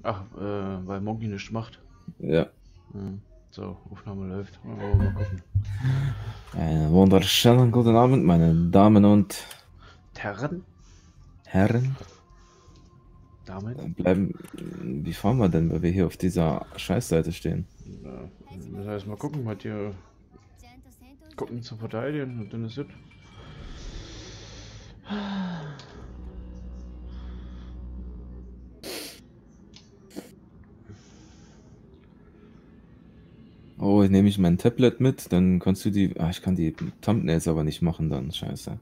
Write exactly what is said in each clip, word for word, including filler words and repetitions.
Ach, äh, weil Monkey nichts macht. Ja. Hm. So, Aufnahme läuft. Mal, mal gucken. Einen wunderschönen guten Abend, meine Damen und Terren? Herren. Damen? Bleiben. Wie fahren wir denn, weil wir hier auf dieser Scheißseite stehen? Ja, müssen wir erst mal gucken, halt hier gucken zu verteidigen und dann ist es. Oh, ich nehme ich mein Tablet mit, dann kannst du die. Ah, ich kann die Thumbnails aber nicht machen dann. Scheiße.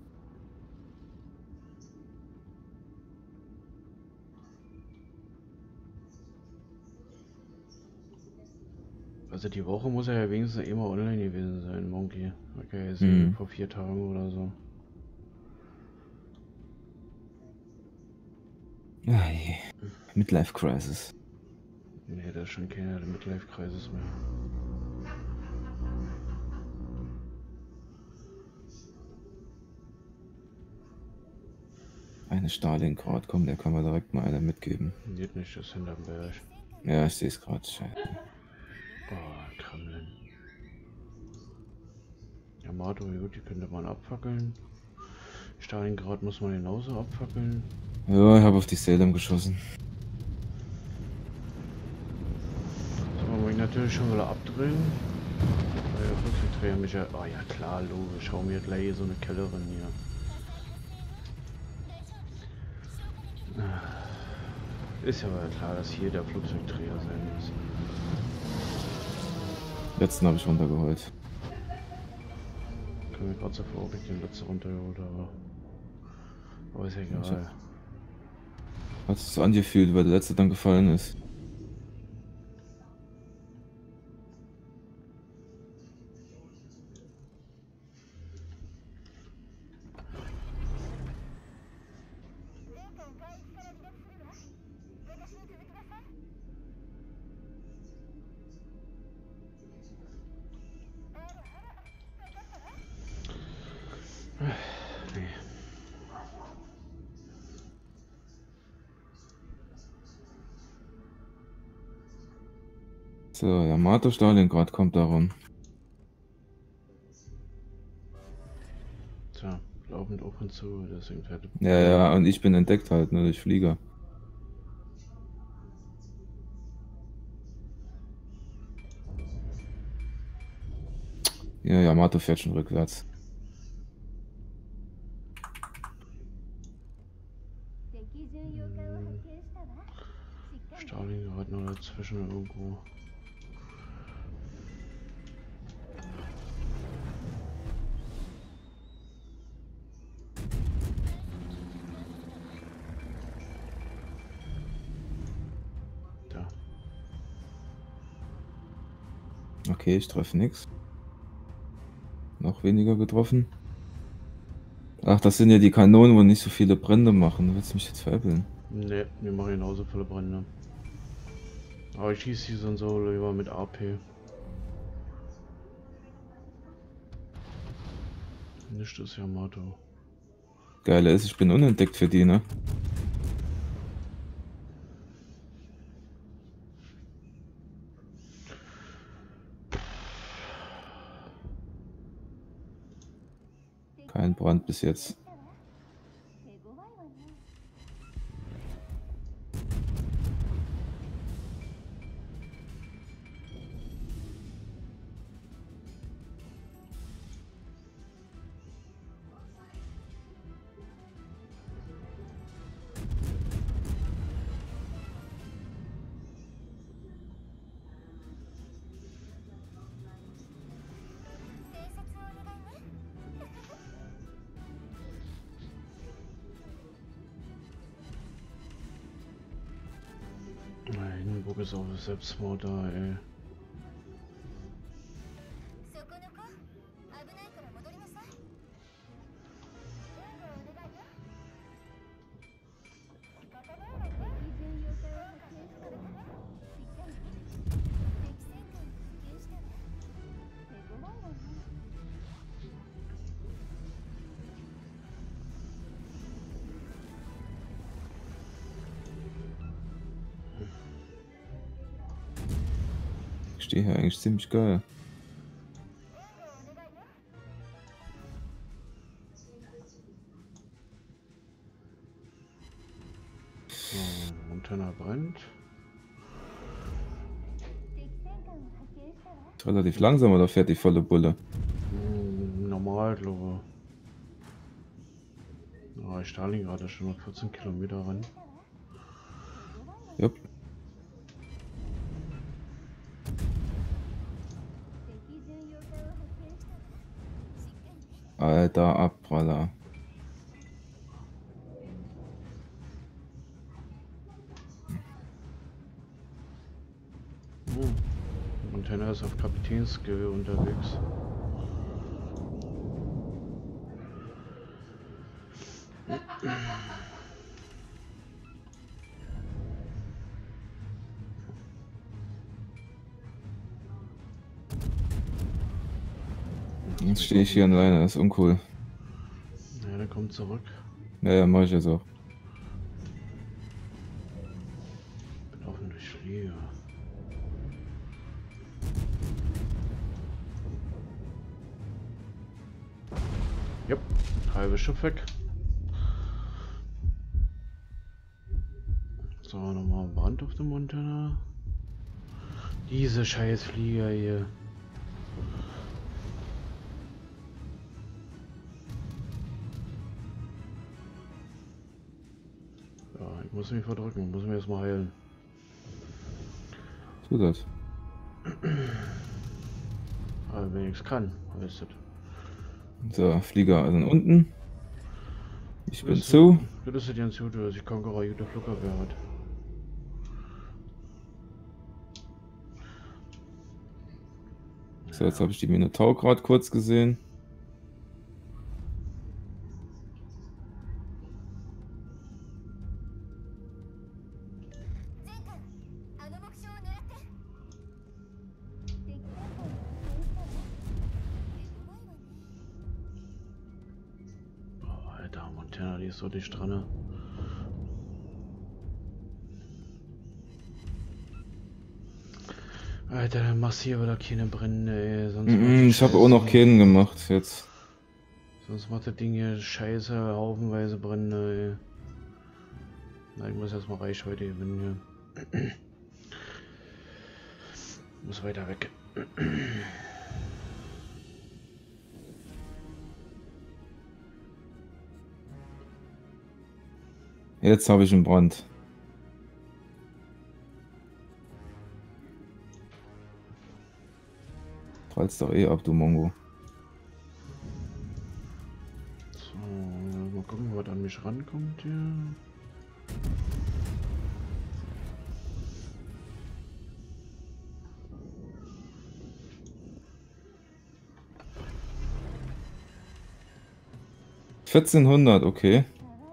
Also die Woche muss er ja wenigstens immer online gewesen sein, Monkey. Okay, sehen Hm. vor vier Tagen oder so. Ah, je. Midlife Crisis. Nee, da ist schon keiner der Midlife-Kreises mehr. Eine Stalingrad, komm, der kann mir direkt mal einer mitgeben. Geht nicht, das ist hinterm Berg. Ja, ich sehe es gerade. Scheiße. Oh, Kremlin. Yamato, gut, die könnte man abfackeln. Stalingrad muss man genauso abfackeln. Ja, ich habe auf die Salem geschossen. So, man muss ich natürlich schon wieder abdrehen. Weil der Flugzeugträger mich ja. Oh ja, klar, logisch. Schau mir gleich so eine Kellerin hier. Ist ja aber klar, dass hier der Flugzeugträger sein muss. Letzten habe ich runtergeholt. Ich kann mir gerade so vor, ob ich den letzten runtergeholt habe. Aber ist ja egal. Hat es so angefühlt, weil der letzte dann gefallen ist. Nee. So, Yamato Stalingrad kommt darum. Tja, laufend auf und zu, deswegen fährt Ja, ja, und ich bin entdeckt halt, ne, durch Flieger. Ja, Yamato fährt schon rückwärts. Stalingrad noch dazwischen irgendwo. Da. Okay, ich treffe nichts. Noch weniger getroffen. Ach, das sind ja die Kanonen, wo nicht so viele Brände machen. Du willst mich jetzt veräppeln? Ne, wir machen genauso viele Brände. Aber ich schieße die dann so lieber mit A P. Nicht das Yamato. Geile ist, ich bin unentdeckt für die, ne? Kein Brand bis jetzt. Hindenburg ist auch Selbstmord da, ey. stehe hier eigentlich ziemlich geil. So, Montana brennt. Ist relativ langsam oder fährt die volle Bulle? Hm, normal, glaube ich. Ah, ich Stalin gerade schon noch vierzehn Kilometer ran. Jupp. Alter Abpraller. Hm. Montana ist auf Kapitänsskill unterwegs. Jetzt stehe ich hier alleine, das ist uncool. Ja, der kommt zurück. Ja, ja, mach ich jetzt auch. Laufen durch Flieger. Jupp, halbe Schiff weg. So, nochmal Brand auf dem Montana. Diese scheiß Flieger hier. Ja, ich muss mich verdrücken, muss mich erstmal heilen. Tu das. Aber wenn ich's kann, weißt du. So, Flieger sind unten. Ich bin Das zu. ist ja ganz gut, dass ich Konkurrenz gute Flugabwehr hat. So, jetzt habe ich die Minotaur gerade kurz gesehen. Oh, Alter, Montana, die ist so dicht dran. Ne? Alter, dann machst du hier wieder keine Brände, ey. Sonst Mm -mm, ich habe auch noch keinen gemacht jetzt. Sonst macht das Ding hier scheiße, haufenweise Brände, ey. Na, ich muss erstmal Reichweite gewinnen hier. Muss weiter weg. Jetzt habe ich einen Brand. Prallst doch eh ab, du Mongo. So, mal gucken, was an mich rankommt hier. vierzehnhundert, okay.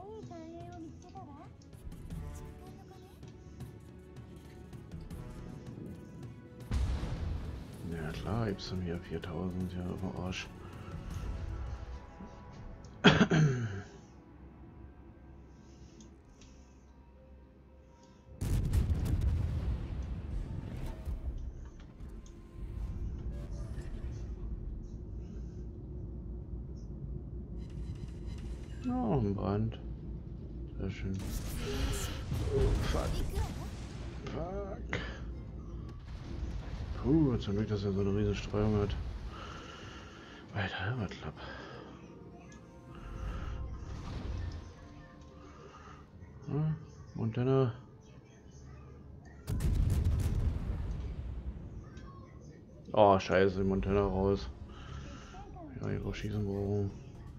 Ja klar, gibt's dann hier viertausend, ja, auf den Arsch. Oh, ein Brand. Sehr schön. Oh, fuck. Fuck. Puh, zum Glück, dass er so eine riesen Streuung hat. Alter, was klapp. Ja, Montana. Oh, scheiße, Montana raus. Ja, hier drauf schießen wir.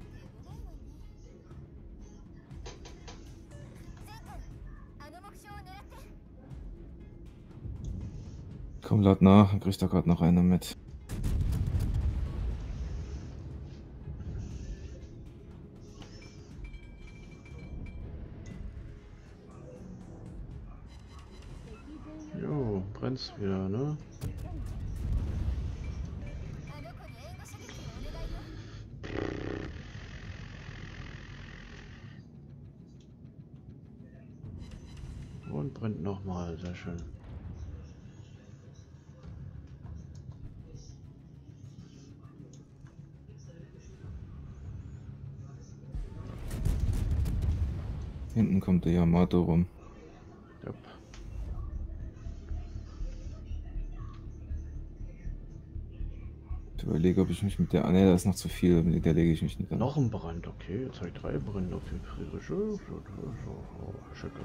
Komm, lad nach, dann kriegt da gerade noch einer mit. Jo, brennt's wieder, ne? Und brennt nochmal, sehr schön. Hinten kommt der Yamato rum. Yep. Ich überlege, ob ich mich mit der... Ah, ne, da ist noch zu viel. Mit der lege ich mich nicht an. Noch ein Brand, okay. Jetzt habe ich drei Brände auf den Friedrich. Oh, so, so, oh, schicke.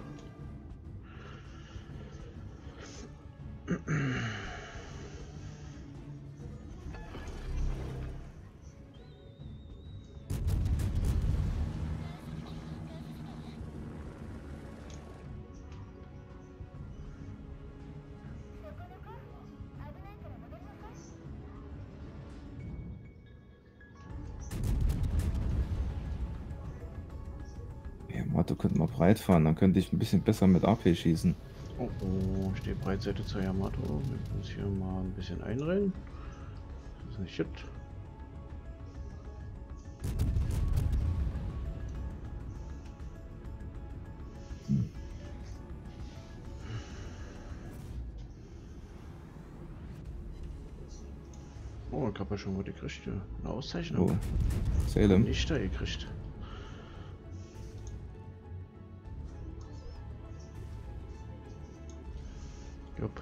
Yamato könnte mal breit fahren, dann könnte ich ein bisschen besser mit A P schießen. Oh, oh, ich stehe Breitseite zur Yamato. Wir müssen uns hier mal ein bisschen einrennen. Das ist nicht shit. Hm. Oh, ich habe ja schon mal gekriegt. Ja. Eine Auszeichnung. Oh, Salem. Nicht da gekriegt. Jupp.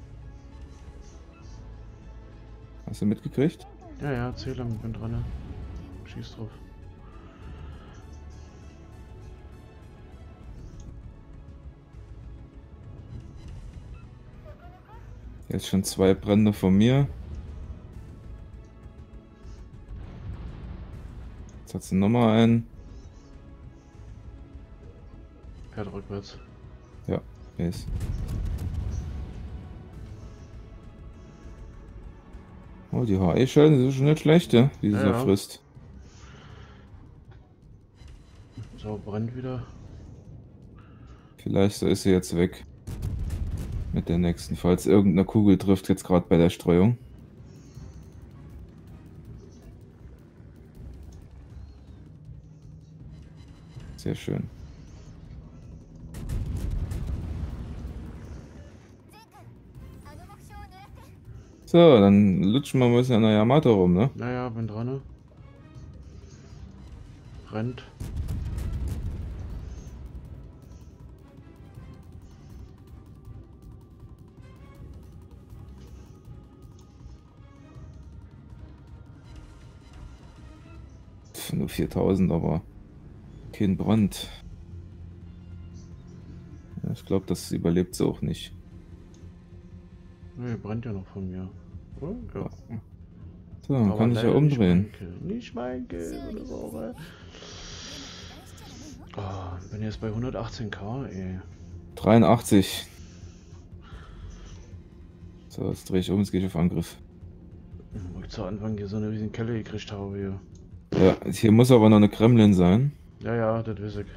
Hast du mitgekriegt? Ja, ja, Zähler, ich bin dran. Ne? Schieß drauf. Jetzt schon zwei Brände von mir. Jetzt hat sie nochmal einen. Fährt rückwärts. Ja, ist. Oh, die H E-Schellen sind schon nicht schlecht, ja, die sie Ja, so ja. frisst. So, brennt wieder. Vielleicht so ist sie jetzt weg. Mit der nächsten, falls irgendeine Kugel trifft, jetzt gerade bei der Streuung. Sehr schön. So, dann lutschen wir ein bisschen an der Yamato rum, ne? Naja, bin dran. Ne? Brennt. Pff, nur viertausend, aber kein Brand. Ja, ich glaube, das überlebt sie auch nicht. Nee, brennt ja noch von mir. Oh, ja. So, dann Aber kann ich ja leider umdrehen. Nicht mein Kill. Nicht mein Kill, oder so, oh, bin jetzt bei hundertachtzehn K, ey. dreiundachtzig. So, jetzt drehe ich um, jetzt gehe ich auf Angriff. Wo ich zu Anfang hier so eine riesen Kelle gekriegt habe hier. Ja, hier muss aber noch eine Kremlin sein. Ja, ja, das weiß ich.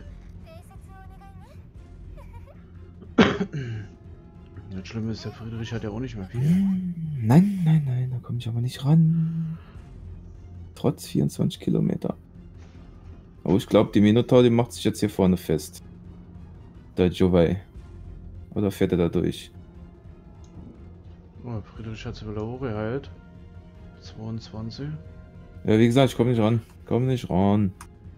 Das Schlimme ist, der Friedrich hat ja auch nicht mehr viel. Nein, nein, nein, da komme ich aber nicht ran. Trotz vierundzwanzig Kilometer. Oh, ich glaube, die Minotaur, die macht sich jetzt hier vorne fest. Der Jovai. Oder fährt er da durch? Oh, Friedrich hat sie wieder hochgeheilt. zweiundzwanzig. Ja, wie gesagt, ich komme nicht ran. Komm nicht ran.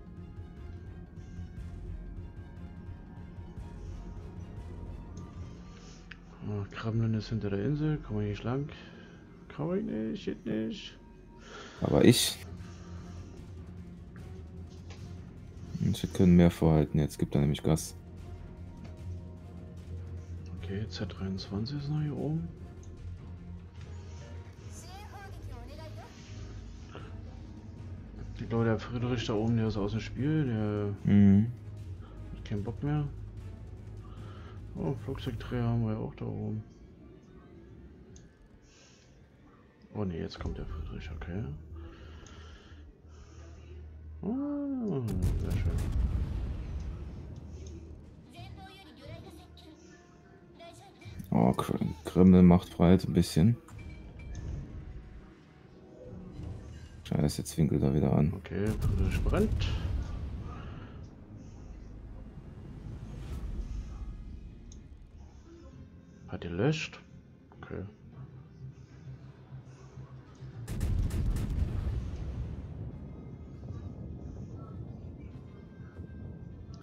Oh, Kremlin ist hinter der Insel. Komm ich nicht lang. Komm ich nicht, geht nicht. Aber ich. Ich können mehr vorhalten. Jetzt gibt er nämlich Gas. Okay, Z dreiundzwanzig ist noch hier oben. Ich glaube, der Friedrich da oben, der ist aus dem Spiel. Der Mhm. hat keinen Bock mehr. Oh, Flugzeugträger haben wir ja auch da oben. Oh ne, jetzt kommt der Friedrich, okay. Oh, sehr schön. Oh, Kreml macht breit ein bisschen. Scheiße, jetzt winkelt er wieder an. Okay, Friedrich brennt. Hat gelöscht. Okay.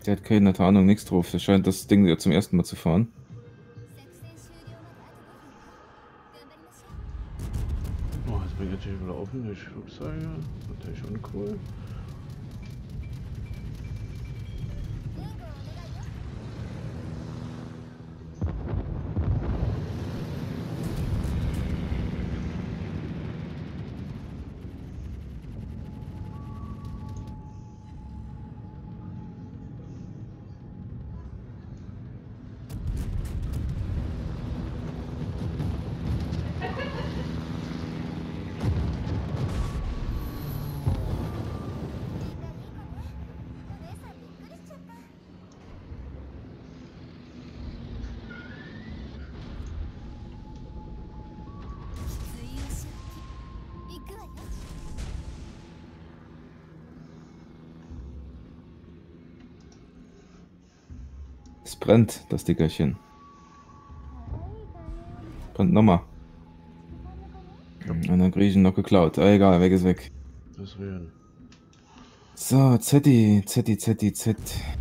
Der hat keine Ahnung, nichts drauf. Der scheint das Ding ja zum ersten Mal zu fahren. Oh, jetzt bin ich natürlich wieder offen durch Flugzeuge. Natürlich uncool. Es brennt, das Dickerchen. Brennt nochmal. Und dann kriege ich ihn noch geklaut. Ah, egal, weg ist weg. Deswegen. So, Zetti, Zetti, Zetti, Z.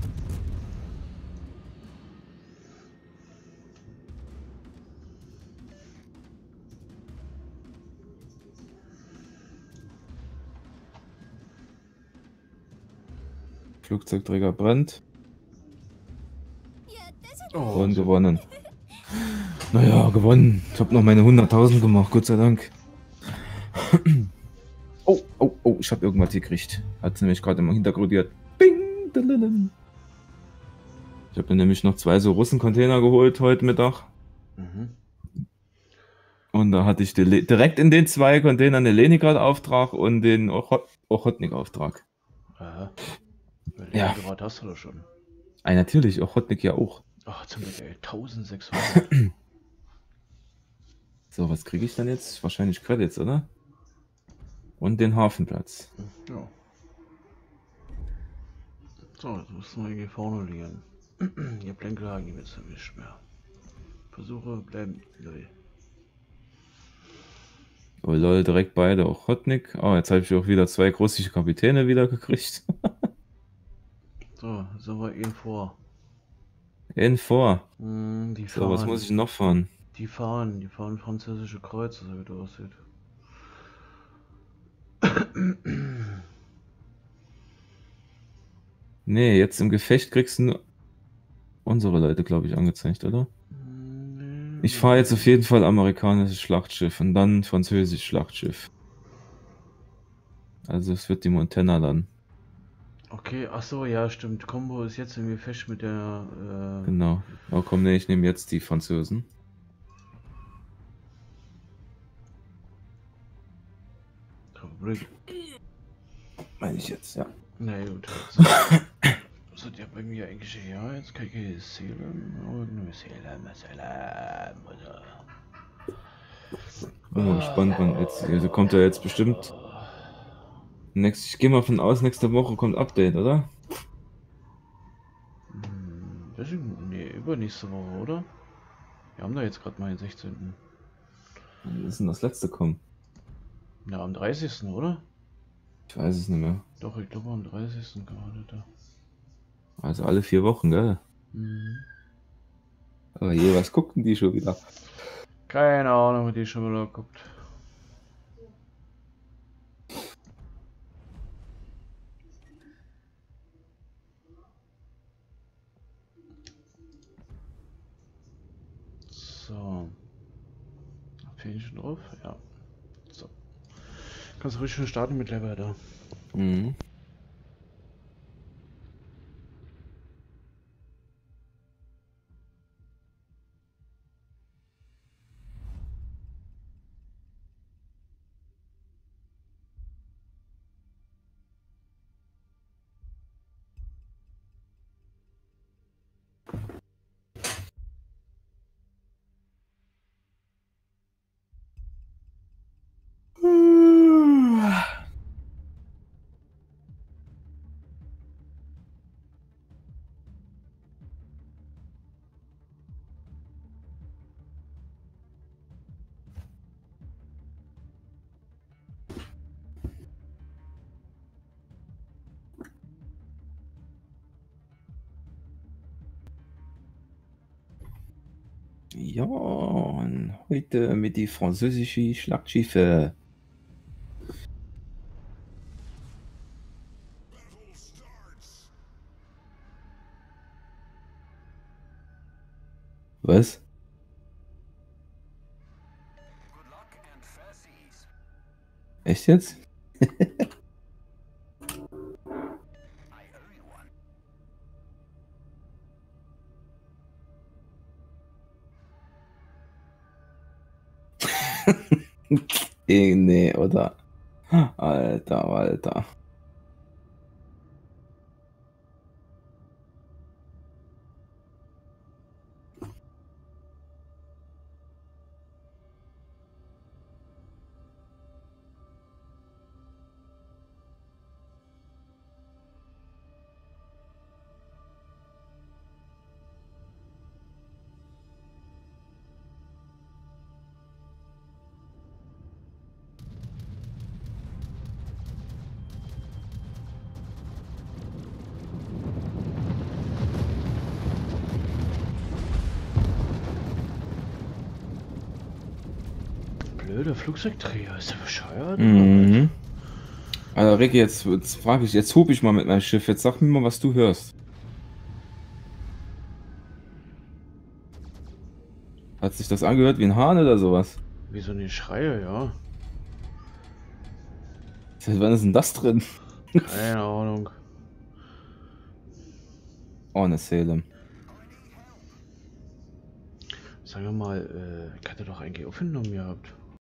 Flugzeugträger brennt. Oh, Und gewonnen. Naja, gewonnen. Ich habe noch meine hunderttausend gemacht, Gott sei Dank. Oh, oh, oh, ich habe irgendwas gekriegt. Hat nämlich gerade im Hintergrund hier. Bing! Dadadam. Ich habe mir nämlich noch zwei so Russen-Container geholt heute Mittag. Mhm. Und da hatte ich die, direkt in den zwei Containern den Leningrad-Auftrag und den Ochot Ochotnik-Auftrag. Aha. Ja. Leningrad hast du doch schon. Ah, natürlich, Ochotnik ja auch. Ach, zum Glück, ey, eintausendsechshundert. So, was kriege ich dann jetzt? Wahrscheinlich Credits, oder? Und den Hafenplatz. Ja. So, jetzt müssen wir hier vorne liegen. Ihr Blenklagen gibt es nicht mehr. Versuche bleiben. Neu. Oh lol, direkt beide Ochotnik. Oh, jetzt habe ich auch wieder zwei russische Kapitäne wieder gekriegt. So, sind wir ihn vor. In vor. Hm, die fahren. So, was muss ich noch fahren? Die fahren, die fahren französische Kreuzer, so wie das aussieht. Nee, jetzt im Gefecht kriegst du unsere Leute, glaube ich, angezeigt, oder? Nee, Ich fahre jetzt auf jeden Fall amerikanisches Schlachtschiff und dann französisches Schlachtschiff. Also es wird die Montana dann. Okay, ach so, ja, stimmt. Combo ist jetzt im Gefecht mit der. Äh, Genau. Oh komm, nee, ich nehme jetzt die Französen. Republik. Meine ich jetzt, ja. Na gut. Das hat ja bei mir eigentlich ja jetzt kann ich Seelen und nur Seelen, Seelen, oder. Bin mal gespannt, wann jetzt. Also kommt ja jetzt bestimmt. Next, ich gehe mal von aus, nächste Woche kommt Update, oder? Hm, deswegen, nee, übernächste Woche, oder? Wir haben da jetzt gerade mal den sechzehnten. Wann ist denn das letzte kommen? Ja, am dreißigsten, oder? Ich weiß es nicht mehr. Doch, ich glaube am dreißigsten gerade da. Also alle vier Wochen, gell? Mhm. Aber je, was guckten die schon wieder? Keine Ahnung, die schon mal guckt. So. Fähnchen drauf? Ja. So. Kannst du ruhig schon starten mit Level da. Mhm. Ja, und heute mit die französische Schlachtschiffe. Was? Echt jetzt? Eh, nee, oder? Alter, Alter. Blöde Flugzeugträger, ist der bescheuert? Mhm. Also Ricky, jetzt, jetzt frage ich, jetzt hub ich mal mit meinem Schiff. Jetzt sag mir mal, was du hörst. Hat sich das angehört wie ein Hahn oder sowas? Wie so eine Schreie, ja. Seit wann ist denn das drin? Keine Ahnung. Ohne Salem. Sagen wir mal, äh, ich hatte doch eigentlich aufgenommen gehabt.